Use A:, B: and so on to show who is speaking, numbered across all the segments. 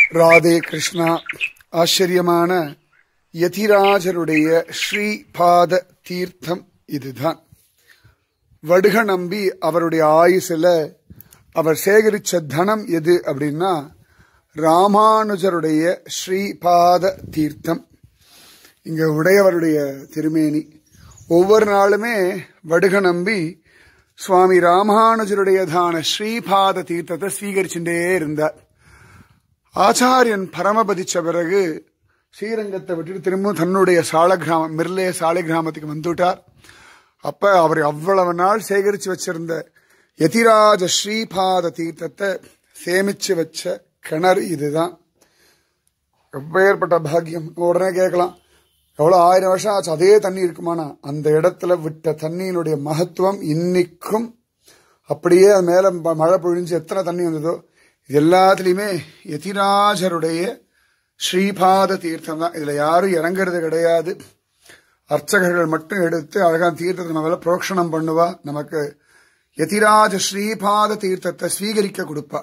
A: ராதே கிருஷ்ணா. ஆச்சரியமான யதிராஜருடைய ஸ்ரீபாத தீர்த்தம் இதுதான். வடுக நம்பி அவருடைய ஆயுசுல அவர் சேகரிச்ச தனம் எது அப்படின்னா ராமானுஜருடைய ஸ்ரீபாத தீர்த்தம். இங்க உடையவருடைய திருமேனி. ஒவ்வொரு நாளுமே வடுக நம்பி சுவாமி ராமானுஜருடையதான ஸ்ரீபாத தீர்த்தத்தை ஸ்வீகரிச்சுட்டே இருந்தார். ஆச்சாரியன் பரமபதிச்ச பிறகு ஸ்ரீரங்கத்தை விட்டுட்டு திரும்பவும் தன்னுடைய சாலகிராமம் மிர்லே சாலிகிராமத்துக்கு வந்துட்டார். அப்ப அவர் அவ்வளவு நாள் சேகரிச்சு வச்சிருந்த யதிராஜ ஸ்ரீபாத தீர்த்தத்தை சேமிச்சு வச்ச கிணறு இதுதான். எப்பேற்பட்ட பாக்கியம். உடனே கேட்கலாம், எவ்வளவு 1000 வருஷம் ஆச்சு, அதே தண்ணி இருக்குமானா? அந்த இடத்துல விட்ட தண்ணியினுடைய மகத்துவம் இன்னைக்கும் அப்படியே அது மேல மழை பொழிஞ்சு எத்தனை தண்ணி வந்ததோ இது எல்லாத்துலயுமே யதிராஜருடைய ஸ்ரீபாத தீர்த்தம் தான். இதுல யாரும் இறங்குறது கிடையாது. அர்ச்சகர்கள் மட்டும் எடுத்து அழகான தீர்த்தத்தை நம்ம புரோக்ஷணம் பண்ணுவா. நமக்கு யதிராஜ ஸ்ரீபாத தீர்த்தத்தை ஸ்வீகரிக்க கொடுப்பா.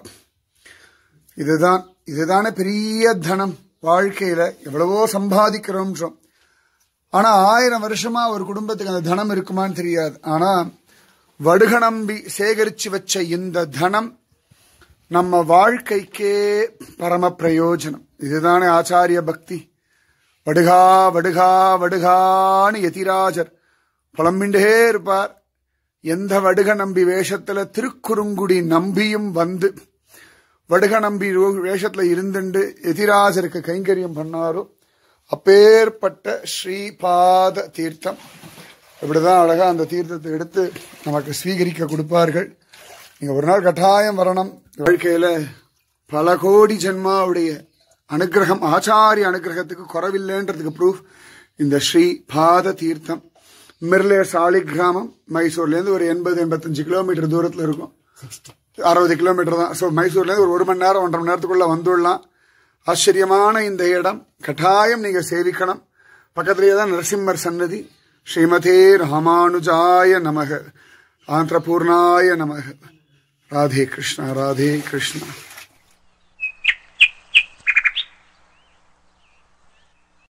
A: இதுதானே பெரிய தனம். வாழ்க்கையில எவ்வளவோ சம்பாதிக்கிறோம். ஆனா 1000 வருஷமா ஒரு குடும்பத்துக்கு அந்த தனம் இருக்குமான்னு தெரியாது. ஆனா வடுக நம்பி சேகரிச்சு வச்ச இந்த தனம் நம்ம வாழ்க்கைக்கே பரம பிரயோஜனம். இதுதானே ஆச்சாரிய பக்தி. வடுகா வடுகா வடுகான்னு யதிராஜர் புலம்பிண்டே இருப்பார். எந்த வடுக நம்பி வேஷத்துல திருக்குறுங்குடி நம்பியும் வந்து வடுக நம்பி வேஷத்துல இருந்துண்டு யதிராஜருக்கு கைங்கரியம் பண்ணாரோ அப்பேற்பட்ட ஸ்ரீபாத தீர்த்தம். இப்படிதான் அழகா அந்த தீர்த்தத்தை எடுத்து நமக்கு ஸ்வீகரிக்க கொடுப்பார்கள். நீங்க ஒரு நாள் கட்டாயம் வரணும். வாழ்க்கையில பல கோடி ஜென்மாவுடைய அனுகிரகம், ஆச்சாரிய அனுகிரகத்துக்கு குறவில்லைன்றதுக்கு ப்ரூஃப் இந்த ஸ்ரீபாத தீர்த்தம். மிர்லே சாலிகிராமம் மைசூர்ல இருந்து ஒரு 80-85 கிலோமீட்டர் தூரத்துல இருக்கும். 60 கிலோமீட்டர் தான். ஸோ மைசூர்ல இருந்து ஒரு மணி நேரம் 1.5 மணி நேரத்துக்குள்ள வந்துடலாம். ஆச்சரியமான இந்த இடம் கட்டாயம் நீங்க சேவிக்கணும். பக்கத்திலேயே தான் நரசிம்மர் சன்னதி. ஸ்ரீமதே ராமானுஜாய நமக, ஆந்திரபூர்ணாய நமக. ராதே கிருஷ்ணா, ராதே கிருஷ்ணா.